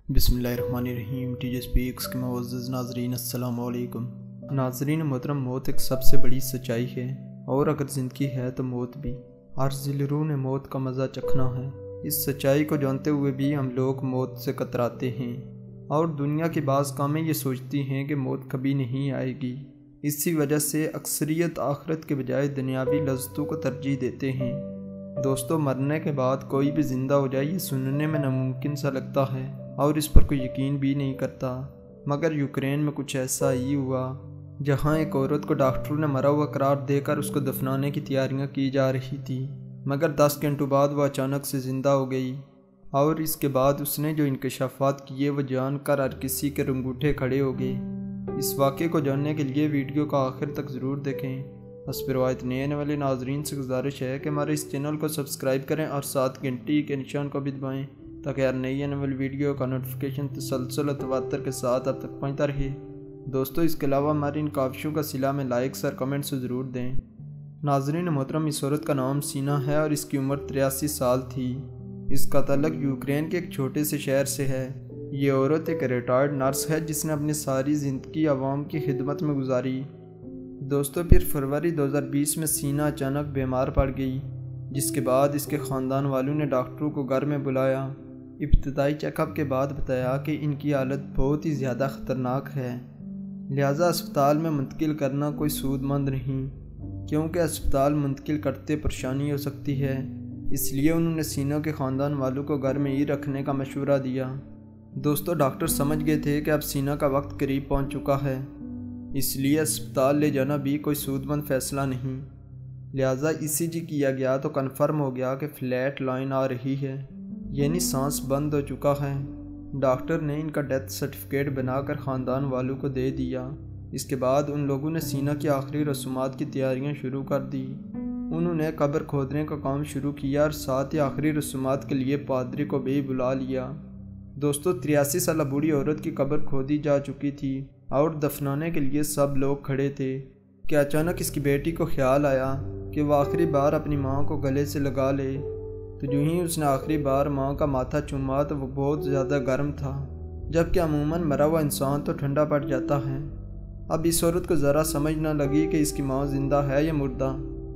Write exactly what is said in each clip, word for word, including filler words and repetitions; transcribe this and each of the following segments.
बिस्मिल्लाहिर्रहमानिर्रहीम। टी जे स्पीक्स के मुअज़्ज़ज़ नाज़रीन अस्सलाम वालेकुम। नाज़रीन मोहतरम, मौत एक सबसे बड़ी सच्चाई है और अगर ज़िंदगी है तो मौत भी। आर्ज़िल रूह ने मौत का मज़ा चखना है। इस सच्चाई को जानते हुए भी हम लोग मौत से कतराते हैं और दुनिया की बाज़ कौमें ये सोचती हैं कि मौत कभी नहीं आएगी। इसी वजह से अक्सरियत आखिरत के बजाय दुनियावी लज़्ज़तों को तरजीह देते हैं। दोस्तों, मरने के बाद कोई भी ज़िंदा हो जाए ये सुनने में नामुमकिन सा लगता है और इस पर कोई यकीन भी नहीं करता, मगर यूक्रेन में कुछ ऐसा ही हुआ जहां एक औरत को डॉक्टरों ने मरा हुआ करार देकर उसको दफनाने की तैयारियां की जा रही थी, मगर दस घंटों बाद वह अचानक से ज़िंदा हो गई और इसके बाद उसने जो इंकशाफात किए वो जानकर हर किसी के रंगूठे खड़े हो गए। इस वाक़े को जानने के लिए वीडियो को आखिर तक ज़रूर देखें। हस्ब रिवायत नए आने वाले नाजरीन से गुजारिश है कि हमारे इस चैनल को सब्सक्राइब करें और साथ घंटी के निशान को भी दबाएँ ताकि हर नई आने वाली वीडियो का नोटिफिकेशन तसलसल और तवातर के साथ अब तक पहुँचता रहे। दोस्तों, इसके अलावा हमारी इन काविशों का सिला में लाइक्स और कमेंट्स से ज़रूर दें। नाज़रीन मोहतरम, इस औरत का नाम सीना है और इसकी उम्र तिरासी साल थी। इसका ताल्लुक यूक्रेन के एक छोटे से शहर से है। ये औरत एक रिटायर्ड नर्स है जिसने अपनी सारी ज़िंदगी आवाम की खिदमत में गुजारी। दोस्तों, फिर फरवरी दो हज़ार बीस में सीना अचानक बीमार पड़ गई, जिसके बाद इसके ख़ानदान वालों ने डॉक्टरों को घर में बुलाया। इब्तदाई चेकअप के बाद बताया कि इनकी हालत बहुत ही ज़्यादा ख़तरनाक है, लिहाजा अस्पताल में मुंतकिल करना कोई सूदमंद नहीं, क्योंकि अस्पताल मुंतकिल करते परेशानी हो सकती है। इसलिए उन्होंने सीना के ख़ानदान वालों को घर में ही रखने का मशवरा दिया। दोस्तों, डॉक्टर समझ गए थे कि अब सीना का वक्त करीब पहुंच चुका है, इसलिए अस्पताल ले जाना भी कोई सूदमंद फ़ैसला नहीं। लिहाजा ई सी जी किया गया तो कन्फर्म हो गया कि फ्लैट लाइन आ रही है, यानी सांस बंद हो चुका है। डॉक्टर ने इनका डेथ सर्टिफिकेट बनाकर ख़ानदान वालों को दे दिया। इसके बाद उन लोगों ने सीना की आखिरी रसूमात की तैयारियां शुरू कर दी। उन्होंने कब्र खोदने का काम शुरू किया और साथ ही आखिरी रसूमात के लिए पादरी को भी बुला लिया। दोस्तों, तिरासी साल बूढ़ी औरत की कब्र खोदी जा चुकी थी और दफनाने के लिए सब लोग खड़े थे कि अचानक इसकी बेटी को ख्याल आया कि वह आखिरी बार अपनी माँ को गले से लगा ले। तो जो ही उसने आखिरी बार माँ का माथा चूमा तो वो बहुत ज़्यादा गर्म था, जबकि अमूमन मरा हुआ इंसान तो ठंडा पड़ जाता है। अब इस औरत को ज़रा समझ ना लगी कि इसकी माँ ज़िंदा है या मुर्दा।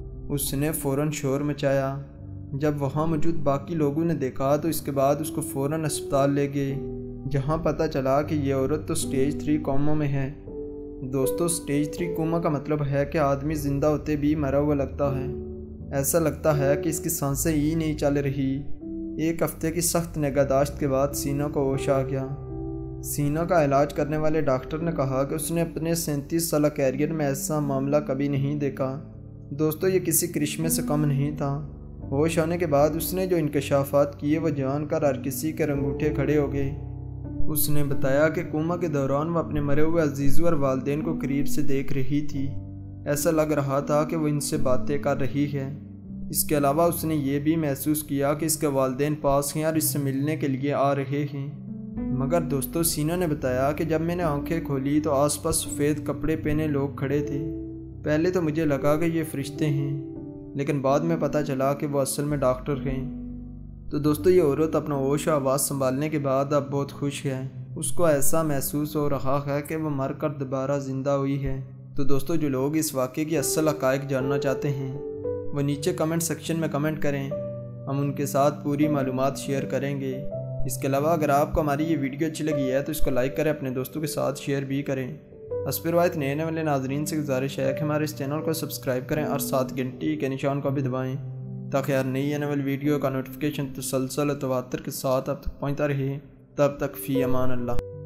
उसने फ़ौरन शोर मचाया। जब वहाँ मौजूद बाकी लोगों ने देखा तो इसके बाद उसको फ़ौरन अस्पताल ले गए, जहाँ पता चला कि ये औरत तो स्टेज थ्री कोमा में है। दोस्तों, स्टेज थ्री कोमा का मतलब है कि आदमी ज़िंदा होते भी मरा हुआ लगता है। ऐसा लगता है कि इसकी सांसें ही नहीं चल रही। एक हफ्ते की सख्त निगहदाश्त के बाद सीना को होश आ गया। सीना का इलाज करने वाले डॉक्टर ने कहा कि उसने अपने सैंतीस साल कैरियर में ऐसा मामला कभी नहीं देखा। दोस्तों, ये किसी करिश्मे से कम नहीं था। होश आने के बाद उसने जो इंकशाफात किए वो जानकर हर किसी के रंगूठे खड़े हो गए। उसने बताया कि कोमा के दौरान वह अपने मरे हुए अजीज़ों और वालिदैन को करीब से देख रही थी। ऐसा लग रहा था कि वो इनसे बातें कर रही है। इसके अलावा उसने ये भी महसूस किया कि इसके वालिदैन पास हैं और इससे मिलने के लिए आ रहे हैं। मगर दोस्तों, सीना ने बताया कि जब मैंने आंखें खोली तो आसपास सफ़ेद कपड़े पहने लोग खड़े थे। पहले तो मुझे लगा कि ये फरिश्ते हैं, लेकिन बाद में पता चला कि वो असल में डॉक्टर हैं। तो दोस्तों, ये औरत अपना होश और आवाज़ संभालने के बाद अब बहुत खुश है। उसको ऐसा महसूस हो रहा है कि वह मर कर दोबारा ज़िंदा हुई है। तो दोस्तों, जो लोग इस वाक़े की असल हक़ाइक़ जानना चाहते हैं वो नीचे कमेंट सेक्शन में कमेंट करें, हम उनके साथ पूरी मालूमात शेयर करेंगे। इसके अलावा अगर आपको हमारी ये वीडियो अच्छी लगी है तो इसको लाइक करें, अपने दोस्तों के साथ शेयर भी करें। हस्ब रिवायत नए आने वाले नाजरीन से गुजारिश है कि हमारे इस चैनल को सब्सक्राइब करें और साथ घंटी के निशान को भी दबाएँ ताकि हर नई आने वाली वीडियो का नोटिफिकेशन तसलसल और तवातर के साथ अब तक पहुँचता रहे। तब तक फ़ी अमान अल्लाह।